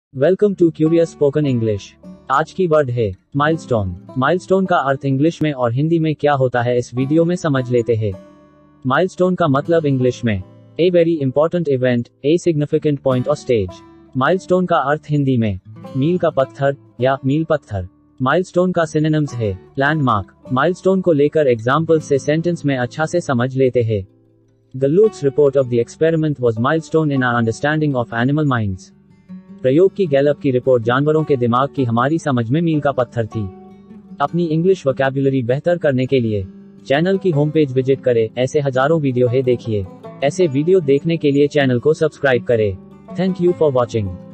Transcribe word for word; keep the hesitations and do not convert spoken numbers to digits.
Welcome to curious spoken English. आज की word है माइलस्टोन। माइलस्टोन का अर्थ इंग्लिश में और हिंदी में क्या होता है इस वीडियो में समझ लेते हैं। माइलस्टोन का मतलब इंग्लिश में a very important event, a significant point और स्टेज। माइलस्टोन का अर्थ हिंदी में मील का पत्थर या मील पत्थर। माइलस्टोन का सिनोनिम्स है लैंडमार्क। माइलस्टोन को लेकर एग्जाम्पल से सेंटेंस में अच्छा से समझ लेते हैं। गलूट्स report of the experiment was milestone in our understanding of animal minds. प्रयोग की गैलप की रिपोर्ट जानवरों के दिमाग की हमारी समझ में मील का पत्थर थी। अपनी इंग्लिश वोकैब्युलरी बेहतर करने के लिए चैनल की होम पेज विजिट करें। ऐसे हजारों वीडियो है देखिए। ऐसे वीडियो देखने के लिए चैनल को सब्सक्राइब करें। Thank you for watching.